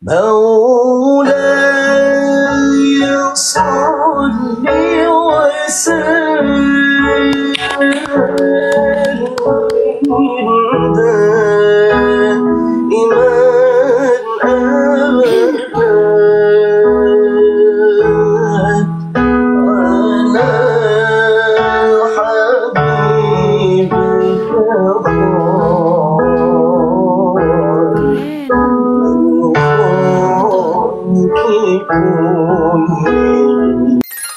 مولاي صل وسلم دائما أبدا على حبيبك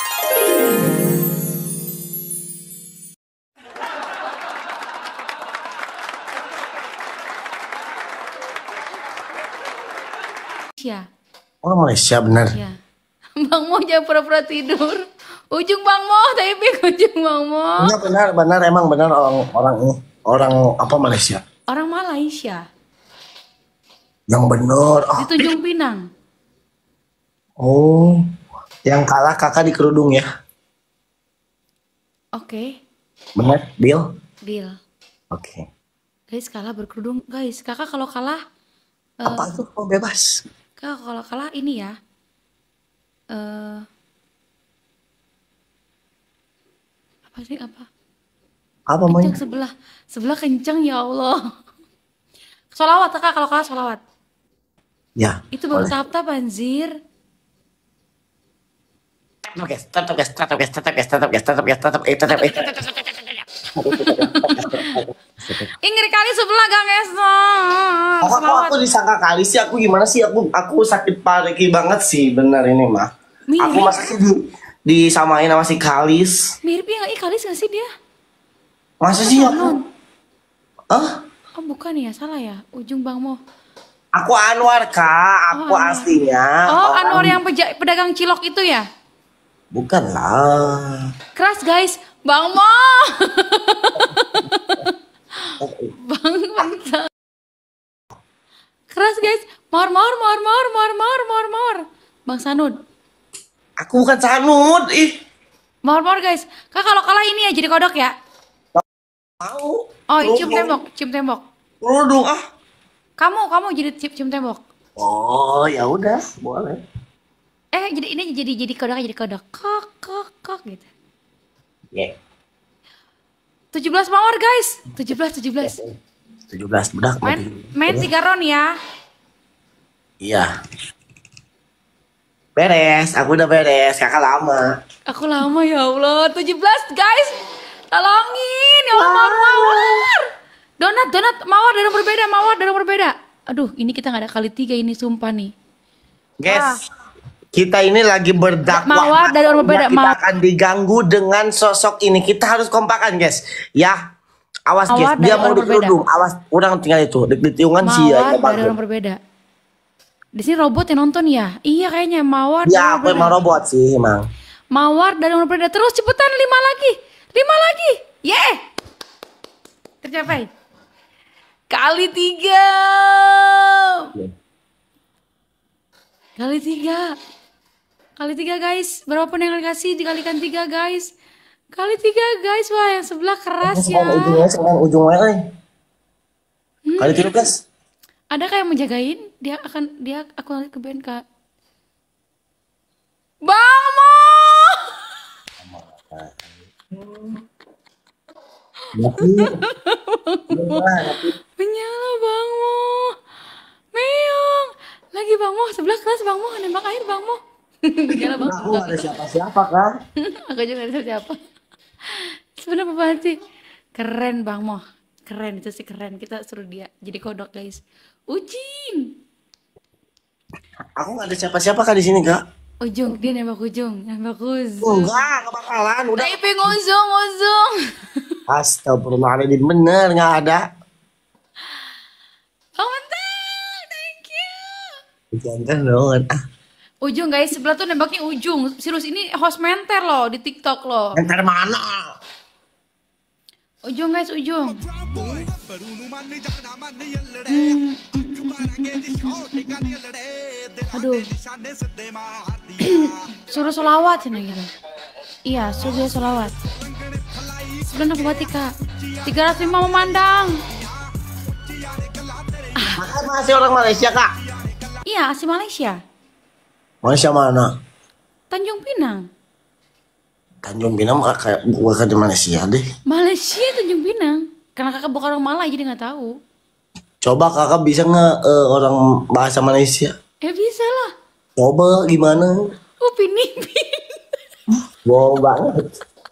Ya, Oh, Malaysia benar. ya. Bang Mo jangan pura-pura tidur. Ujung Bang Mo, tapi ujung Bang Mo. Enggak benar emang benar orang apa Malaysia. Orang Malaysia Yang benar. di Tanjung Pinang. Oh, yang kalah kakak di kerudung ya. Oke, Benar, Bill? deal. Oke. Guys, kalah berkerudung. Guys, kakak kalau kalah, Apa tuh? Oh, bebas. kakak kalau kalah ini ya. Apa sih apa? Apa Kencang main? sebelah kencang ya Allah. Solawat kakak kalau kalah solawat. Ya. Itu baru boleh. tahap-tahap anjir. Ngeri kali sebelah Gang Esno. Kok aku disangka kali sih, aku gimana sih, aku sakit pariki banget sih, benar ini mah. Aku Mirip, masa sih disamain sama si Kalis. mirip ya nggak? Kalis nggak sih dia? Masa sih aku? Oh bukan ya, salah ya. Ujung Bang Mo. Aku Anwar kak, aku aslinya. Oh, orang- Anwar yang pedagang cilok itu ya? Bukan lah. Keras guys, Bang Mo. Bang Mo. Keras guys. Mor. Bang Sanud. Aku bukan Sanud, ih. Mor guys. Kak kalau kalah ini ya jadi kodok ya. Mau. Oh, cium tembok. Kerudung ah. Kamu jadi cium tembok. Oh, ya udah, boleh. Jadi ini jadi kodok kok gitu. Ya. 17 mawar guys. 17. 17 bedak. Main 3 round ya. Iya. Beres, aku udah beres. Kakak lama. Aku lama ya Allah. 17 guys. Tolongin ya Allah, mawar. Donat mawar dari berbeda. Aduh, ini kita nggak ada kali 3 ini sumpah nih. Guys, kita ini lagi berdakwah. Mawar dari orang berbeda. Kita akan diganggu dengan sosok ini. Kita harus kompakan, guys. Ya. Awas, Mawar guys. Dia dari mau orang di kerudung. Awas, orang tinggal itu. Di tiungan sih ya. Mawar dari orang berbeda. Di sini robot yang nonton ya? Iya kayaknya mawar. Ya, aku emang robot sih, emang. Mawar dari orang berbeda. Terus cepetan 5 lagi. Yeah. Tercapai. Kali 3. Kali 3 guys. Berapapun yang dikasih dikalikan 3 guys. Kali 3 guys. Wah yang sebelah keras ya. Ujungnya. Kali 3, guys. Ada kayak menjagain? Aku nanti ke BNK. Bang Mo! Menyala Bang Mo. Meong. Lagi Bang Mo, sebelah kelas Bang Mo, nembak air Bang Mo. Menyala Bang Aku Mo. gak ada siapa-siapa kan. Aku juga ada siapa. Sebenarnya apa sih? Keren Bang Mo. Keren itu sih keren. Kita suruh dia jadi kodok guys. Ujing. Aku gak ada siapa-siapa kan di sini, Kak. Ujung, dia nembak ujung. Enggak bakalan. Udah. Typing ujung. Astagfirullahaladzim, bener gak ada. Oh bentar, thank you. Jangan dong. Ujung guys, sebelah tuh nembaknya ujung. Sirus ini host menter loh di TikTok loh. Enter mana? Ujung guys, ujung. Aduh. Suruh solawat sini gitu. Iya, suruh dia solawat. Sebenarnya aku batik kak. 305 memandang. Makasih orang Malaysia, Kak. Iya, asli Malaysia. Malaysia mana? Tanjung Pinang. Tanjung Pinang kayak bukan di Malaysia deh. Malaysia Tanjung Pinang. Karena kakak bukan orang Malay jadi nggak tahu. Coba kakak bisa nggak orang bahasa Malaysia? Bisa lah. Coba gimana? Upin Ipin. Wow banget.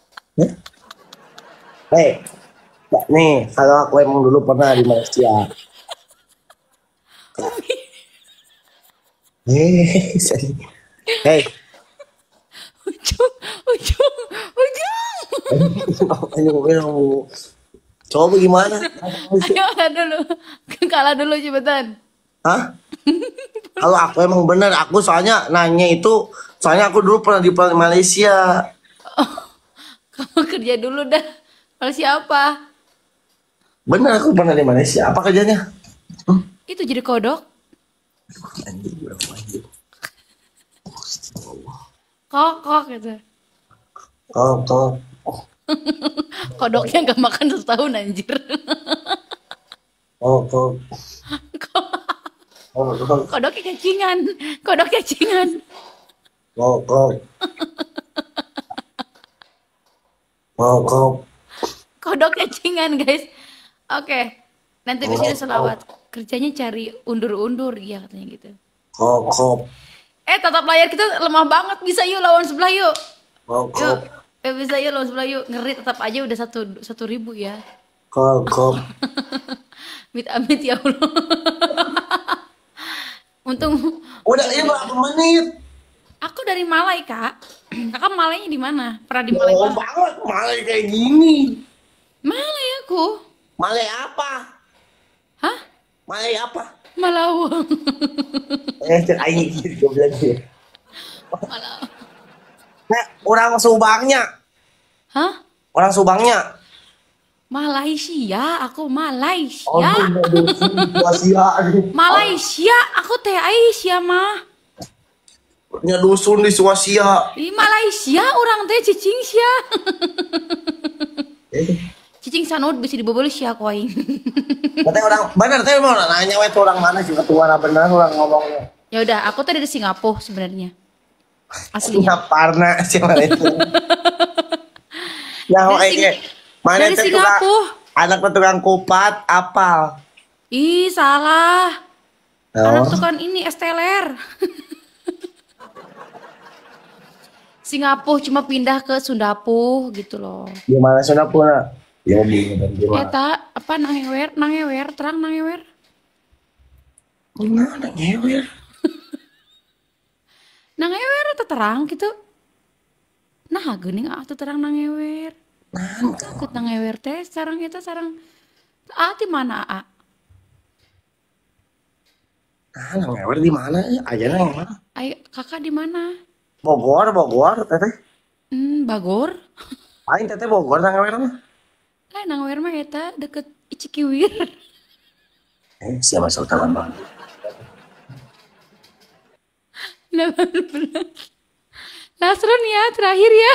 Hei, nih kalau aku emang dulu pernah di Malaysia. Hei, Ujung, ujung, ujung. coba gimana? Ayo kalah dulu. Kalah dulu cepetan. Hah? Kalau aku emang bener, aku soalnya nanya itu, soalnya aku dulu pernah di Malaysia. Kamu kerja dulu dah. Malaysia apa? Bener aku pernah di Malaysia. Apa kerjanya? Itu jadi kodok. Kok gitu. Kok. Kodoknya gak makan setahun anjir. Kok. Kodoknya cacingan. Kodok cacingan. Kok. Kodok cacingan guys. Oke. Nanti besoknya selawat. Kerjanya cari undur-undur. Iya katanya gitu. Kok. Tatap layar kita lemah banget. Bisa yuk lawan sebelah yuk. Yuk. Kok. Bisa yuk lawan sebelah yuk. Ngeri tetap aja udah 1.000 ya. Kok. Amit ya Allah. Untung. Udah ini berapa menit? Aku dari Malai kak. Kakak Malaynya di mana? Pernah di Malai Banget. Malay kayak gini. Malai aku. Malay apa? Hah? Malay apa? Malawang. Cek aing gitu gue bilang gitu. Malawang. Orang Subangnya. Hah? Orang Subangnya. Malaysia, aku Malaysia. Malaysia, aku teh Aisyah mah. Punya dusun di Swasia. Di Malaysia orang teh cicing sia. Cicing sanud bisa dibobol sia ku aing. Katanya orang bener teh mau nanya we orang mana sih ketua bener orang ngomongnya. Ya udah, aku teh dari Singapura sebenarnya. Aslinya. Singaparna sih mana itu. Ya oke. Mana dari teh Singapura. anak tukang kupat apal. Ih, salah. Anak tukang ini esteler. Singapura cuma pindah ke Sundapu gitu loh. Gimana Singapura? Ya bingung gimana. Eta apa nangewer, terang nangewer. Gimana ngewer? Nangewer atau terang gitu. Nah, geuning atuh terang nangewer. Takut nangewer teh sareng eta sareng di mana A? Ngewer di mana? Aja nang mana? Ayo, kakak di mana? Bogor teteh. Bagor. Aing teteh Bogor nang ngewer mah. Nangewer mah eta deket Cikiwir. Siapa masuk dalam bang? 18. Lasron ya, terakhir ya.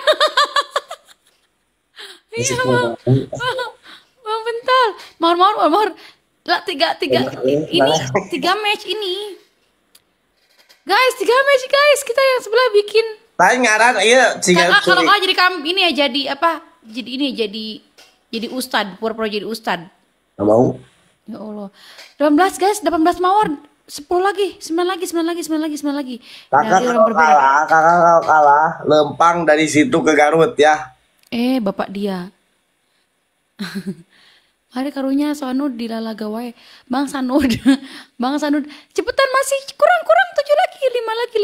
Iya, Bang Bental. Mau. Lah, tiga match ini. Guys, 3 match guys. Kita yang sebelah bikin. Tanya ngaran, iya. Kalau jadi ini ya jadi apa? Jadi ustad, pura-pura jadi ustad. Gak mau. Ya Allah. 18 guys, 18 mawar. 10 lagi, 9 lagi. Kakak kalau kalah, lempang dari situ ke Garut ya. Bapak dia. Hari karunya Sanud di Lalaga wae. Bang Sanud. Cepetan masih kurang 7 lagi, 5 lagi.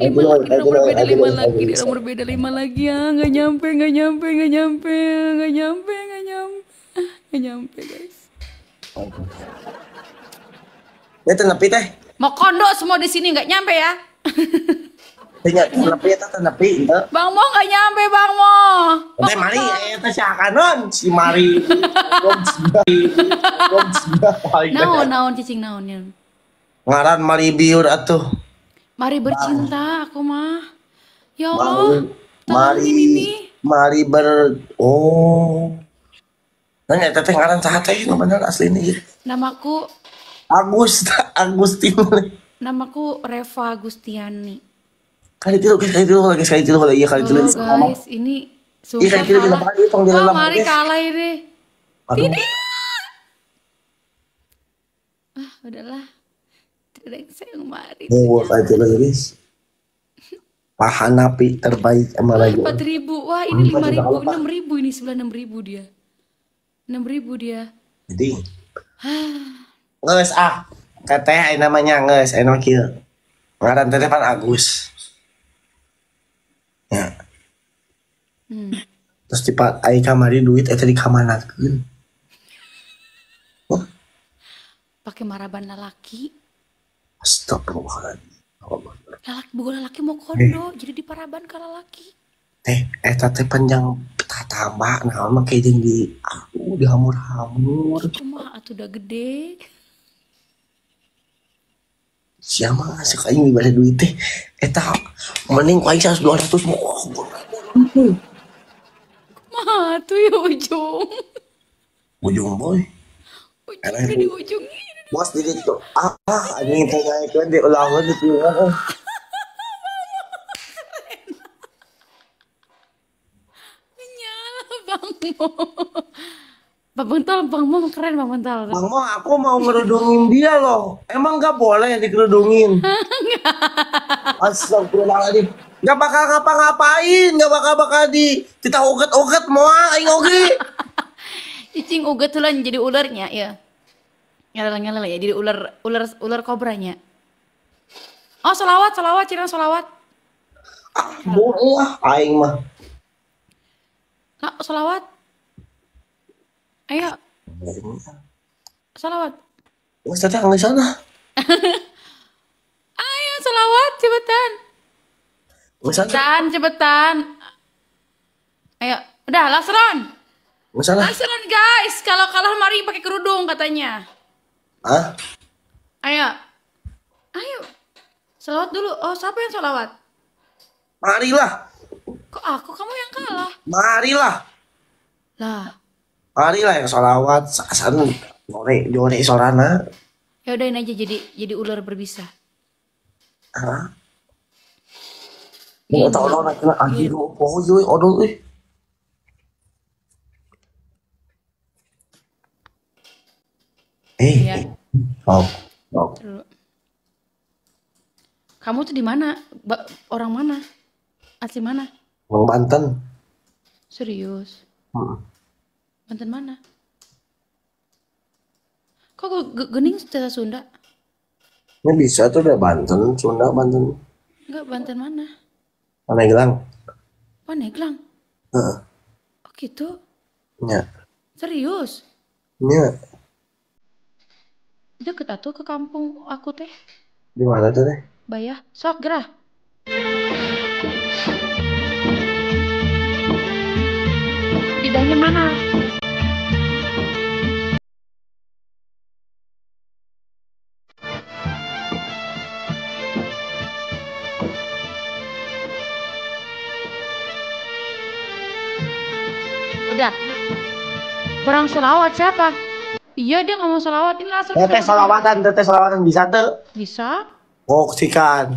Nomor beda 5 lagi ya. Enggak nyampe guys. Ya tenepi teh. Mau kondo semua di sini enggak nyampe ya. Tenepi eta tenepi henteu. Bang Mo enggak nyampe Bang Mo. Teh Mari eta si akanon si Mari. Naon cicing naon ya. Ngaran Mari biur atuh. Mari bercinta aku mah. Ya Allah. Mari Nah, eta teh ngaran saha teh nu bener asli ini. Namaku Agustin. Namaku Reva Gustiani. Kali itu lagi iya kali itu Oh lagi. guys, ini Iya sumpah kali itu kita kalah. pakai tong di Oh, dalam. mari kalah ini. Aduh. Tidak. Udahlah. Tidak ada yang saya mari. Buat aja lah guys. Paha napi terbaik sama lagi. 4.000. Wah, ini 5.000, Apa? 6.000 ini sebelah 6.000 dia. 6.000 dia. Jadi. Nges Teteh namanya nges enak kieu. Ngaran teteh pan Agus. Ya. Terus tiba ai kamari duit eta dikamanakeun. Pakai maraban lalaki. Astagfirullahaladzim. Lalaki mau kondo, jadi diparaban ke lalaki. Eta teh panjang tatamba nah mah kayak jeung di hamur-hamur. Kumaha atuh udah gede. Siapa ngasih kain dibalik duit teh eta mending kain 200 mau Kumaha tuh ya ujung. ujung boy Ujung udah di ujung ini. bos diri itu anjing teh nyaikeun di ulangan di pieuan Menyala Bang Mo. Bang Bental, Bang Mo keren Bang Bental. Bang Mo aku mau ngerudungin dia loh emang gak boleh dikerudungin astagfirullahaladzim gak bakal ngapa-ngapain gak bakal kita uget-uget mau aing oge Cicing uget tuh lah jadi ularnya ya. Ngala ya jadi ular kobranya. Oh, solawat, cirang solawat. boleh lah aing mah Kak, solawat. Ayo, solawat. Mas teteh nggak sana Ayo, solawat, cepetan. nggak sana Cepetan. Ayo, udah, langsung. nggak sana Langsung guys, kalau kalah mari pakai kerudung katanya. ah Ayo. Solawat dulu. Oh, siapa yang solawat? marilah Kok aku, kamu yang kalah? marilah Lah, yang sholawat sasan jore sorana ya udahin aja jadi ular berbisa. ah nggak tahu lo nak kena anjing oh yoi odol Iya. oh Dulu. Kamu tuh di mana? Orang mana? Asli mana? Bang Banten Serius? Banten mana? Kok gening secara Sunda? ini bisa tuh udah Banten Sunda Banten Enggak, Banten mana? Pandeglang Pandeglang. heeh Oh gitu? nya Serius? nya Deket atuh ke kampung aku teh. di mana tuh teh Bayah. Sok gerah. Lidahnya mana? Udah. Kurang selawat siapa? Iya, dia nggak mau selawat. Ini langsung teteh sholawatan bisa tuh bisa. oh sikan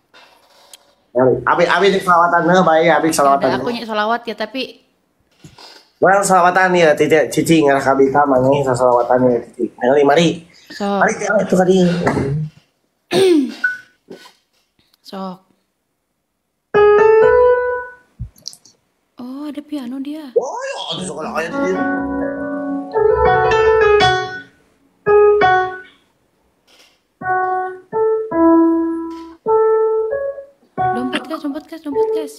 abi sholawatan baik abi Ya udah, sholawatan aku nyak selawat ya, tapi well sholawatan ya titik cici ngarah kabita maneh sholawatan ya titik mari sok. mari itu tadi Sok. Oh, ada piano dia. oh ya ada sekolah kayak gitu Dompet guys.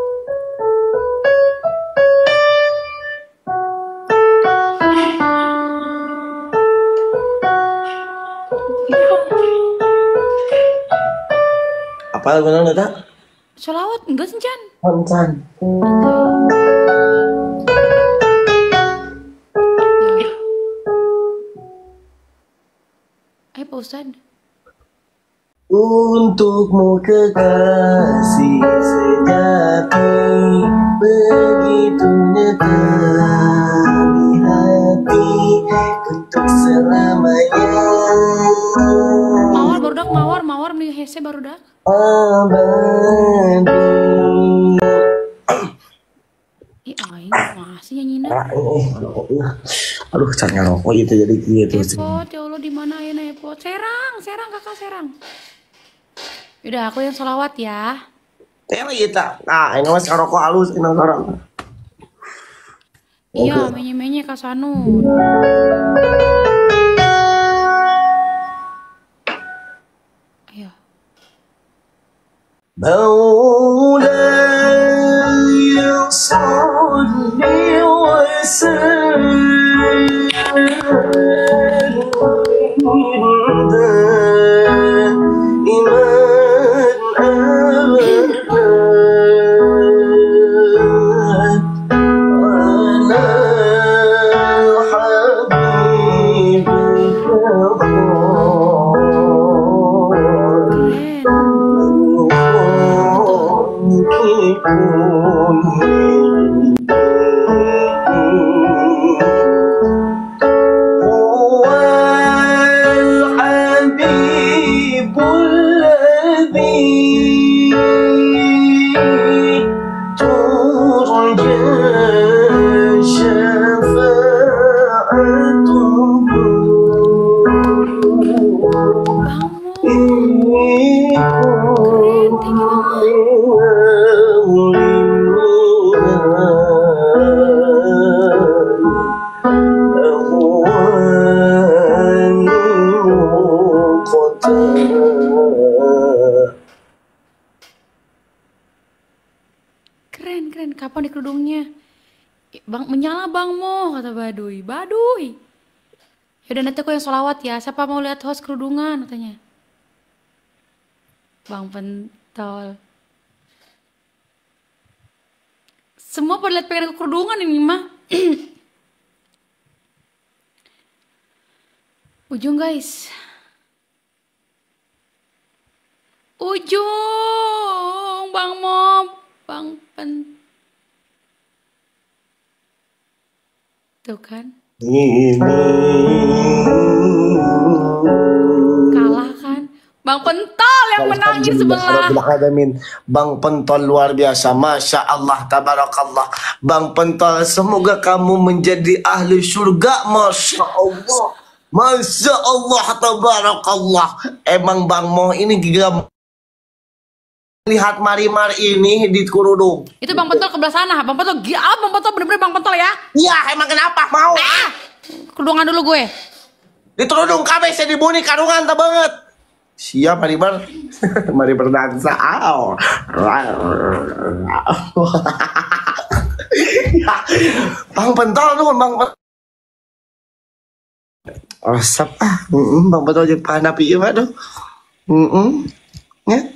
apa lagu nang tak Solawat enggak senjan. koncan Ya. Ayo Pak Ustadz. untukmu kekasih sejati begitu nyata di hati untuk selamanya Mawar barudak mawar orang di hese baru dah. Abadi. Ih, aing masih nyanyinya. Aduh, caranya rokok itu jadi gitu. Epot, ya Allah di mana ya Epot? Serang kakak serang. Udah aku yang sholawat ya. Tera kita. Nah, ini mas rokok halus ini orang. Iya, menye-menye kasanu. Ayo. مولاي صل وسلم دائما أبدا على حبيبك هو الحبيب الذي ترجى Keren. Kapan di kerudungnya? Bang, menyala Bang Mo, kata Baduy. Yaudah nanti aku yang sholawat ya. Siapa mau lihat host kerudungan katanya. Bang Pentol. Semua pada lihat pengen kerudungan ini mah. Ujung guys. Ujung Bang Mo, Bang Pen. Tuh kan. Kalah kan. Bang Pentol yang menangin sebelah. Bang Pentol luar biasa. Masya Allah, tabarakallah. Bang Pentol, semoga kamu menjadi ahli surga. Masya Allah. Masya Allah, tabarakallah. Emang Bang Mo ini juga lihat Marimar ini di kerudung. Itu Bang Pentol ke belah sana. Bang Pentol, Bang Pentol bener-bener Bang Pentol ya. Iya, emang kenapa mau? Kerudungan dulu gue. Di kerudung kami saya dibuni karungan tak banget. Siap Marimar. Marimar dansa. Bang Pentol tuh, Bang Pentol. Resep Bang Pentol jeung panapi ieu mah tuh. Ya.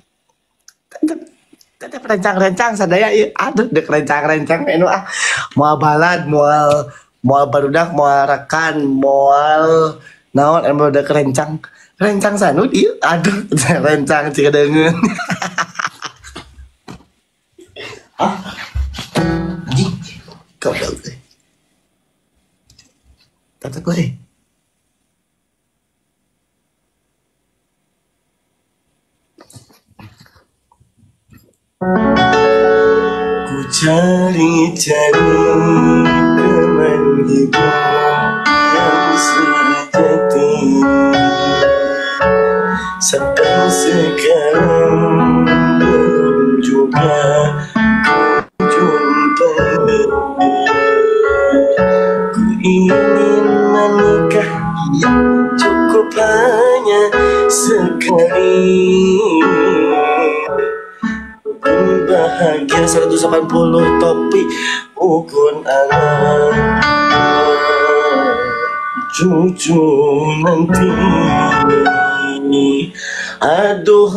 Tetep rencang-rencang sadaya ieu. Aduh, dek rencang-rencang anu moal balad, moal barudak, moal rekan, moal naon anu dek rencang. Rencang sanu ieu. Aduh, rencang cigedeungeun. Anjing. Kabel teh. Tata gue. Ku cari-cari teman hidup yang sejati, sampai sekarang belum juga ku jumpai. Ku ingin menikah, yang cukup hanya sekali. Bahagia 180 topi ukun anak cucu nanti. Aduh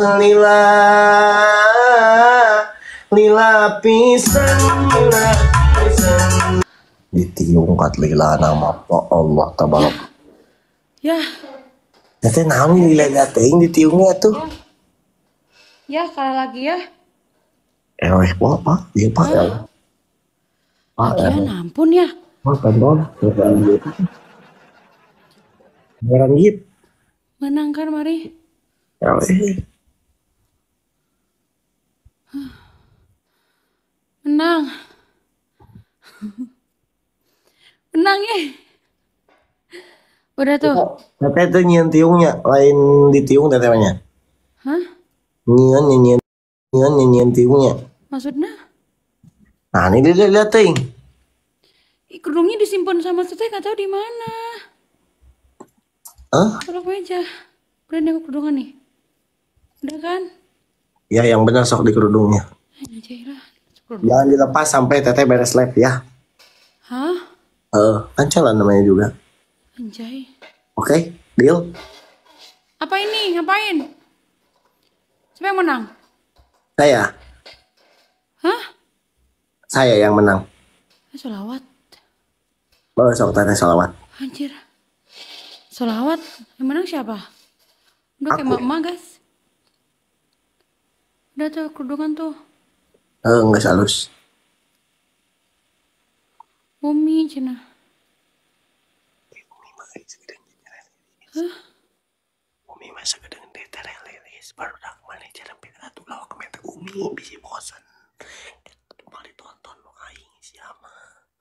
lila pisang ditiung kat lila nama Allah tabarak. Ya. Nanti naon lila teuing ditiungnya tuh. Ya, kalah lagi ya. Pak, iya Pak ya. Lagian ampun ya. Pak, Pentol, Menang Gip. Menang kan mari. Ya, weh. Menang. Menang ya. Udah tuh. Teteh tuh nyian tiungnya, lain di tiung tetehnya. Hah? Nyian tiungnya. Maksudnya? Nah, ini dia lihat ting. Kerudungnya disimpan sama teteh nggak tahu di mana. Hah? Tolong aja. Udah nengok kerudungan nih. Udah kan? Ya, yang benar sok di kerudungnya. Anjay lah. Jangan dilepas sampai teteh beres live ya. Hah? Kan calon namanya juga. Anjay. Oke, deal. Apa ini? Ngapain? Siapa yang menang? Saya. Hah? Saya yang menang. Sholawat. Sok teteh salawat. Anjir. Sholawat. Yang menang siapa? Udah kayak Aku. emak-emak guys. Udah tuh kerudungan tuh. Enggak halus. Umi cina. Hah? Umi masa gedeng detare lilis baru dak mana cara pira tuh lawak meta Umi bisi bosan. Kembali tonton lu aing siapa.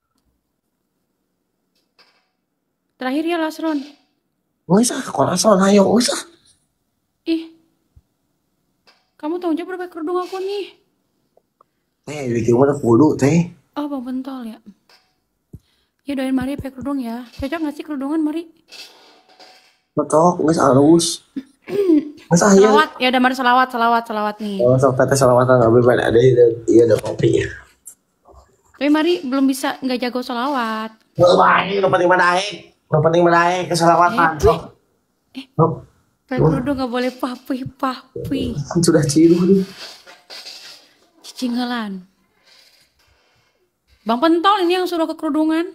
Terakhir ya Lasron. Geus ah, korason hayo geus ah. Ih. Kamu tanggung jawab berapa kerudung aku nih? Bikin mana kudu teh. Oh, Bang Pentol ya. Ya doain Mari pakai kerudung ya. Cocok gak sih kerudungan Mari? Cocok, geus halus. Geus ah ya. Salawat. Ya udah Mari salawat nih. Oh, sok teteh salawatan enggak bebas ada iya ada kopi ya. Tapi Mari belum bisa nggak jago salawat. Wah, ini penting madaek. Penting madaek kesalawatan. Sok. Pakai kerudung gak boleh papi. Sudah ciru nih. Cicingelan. Bang Pentol ini yang suruh ke kerudungan.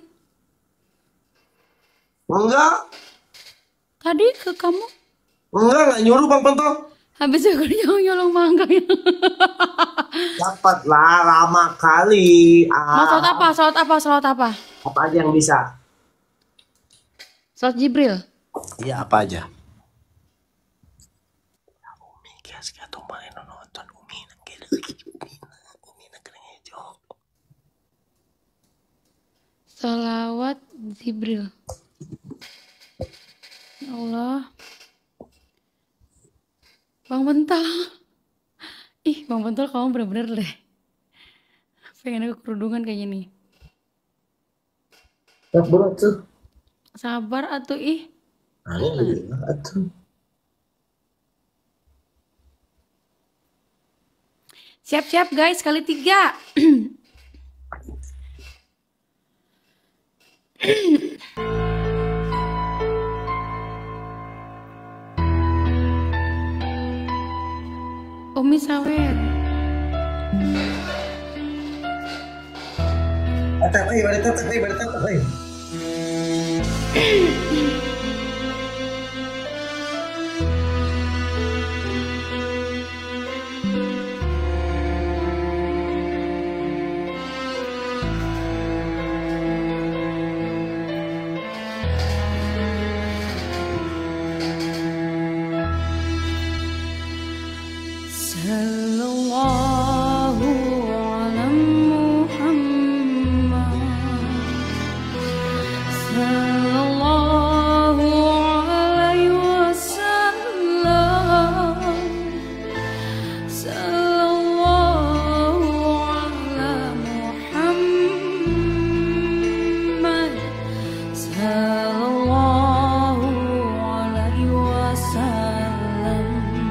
Enggak. Tadi ke kamu. Enggak nyuruh Bang Pentol. Habis aku nyolong mangga ya. Dapat lah lama kali. Mau salat apa? Apa aja yang bisa? Salat Jibril. Iya apa aja. Umi kias kia tuh main nonton Umi nangkering hijau. Salawat Jibril. Ya Allah. Bang Pentol. Ih, Bang Pentol kamu bener-bener deh. Pengen aku kerudungan kayak gini. Tak berat tuh. Sabar atuh ih. Atuh. Siap-siap guys, kali 3. Umi sawet. Bari tetep. Sallallahu ala Muhammad. Sallallahu alaihi wasallam. Sallallahu ala Muhammad. Sallallahu alaihi wasallam.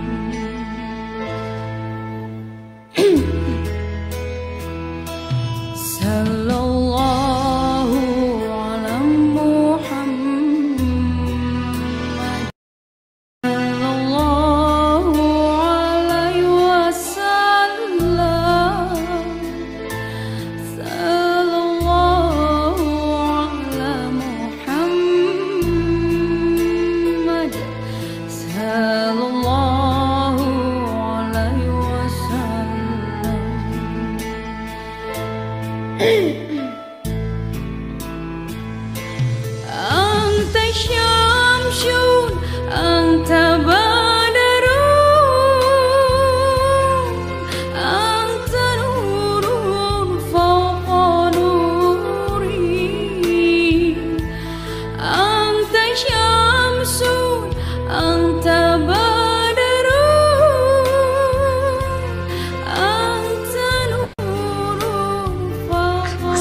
Sallallahu ala Muhammad. Sallallahu alaihi wasallam. Sallallahu ala Muhammad. Sallallahu alaihi wasallam. Anta syamsun, anta badarun.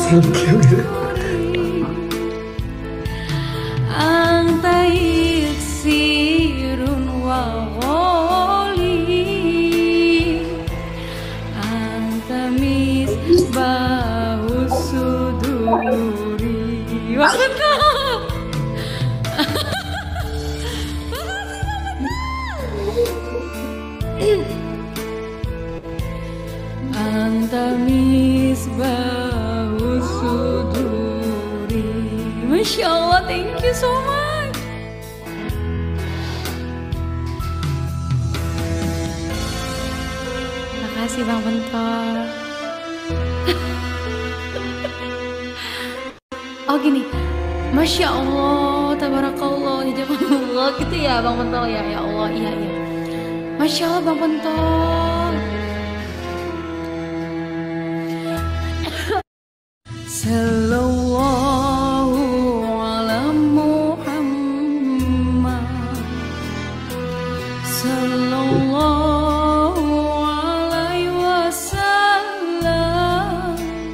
Anta iksirun wa gholi, anta misbahu suduri. Mantap. Anta misbahu suduri. Masya Allah, thank you so much. Makasih Bang Pentol. Oh gini, Masya Allah, tabarakallah, jazakallah gitu ya Bang Pentol ya. Ya Allah, iya iya. Masya Allah Bang Pentol. Sallallahu ala Muhammad, sallallahu alaihi wasallam,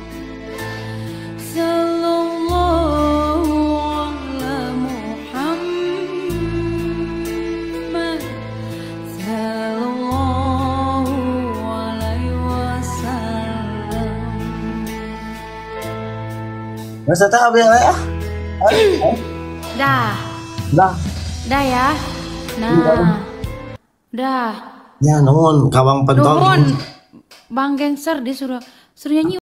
sallallahu ala Muhammad, sallallahu alaihi wasallam. Masa tak habis ya? Dah, Dah. dah ya. Nah, dah. Ya, nuhun kawang pentol. Nuhun, Bang Gangster dia suruh nyanyi.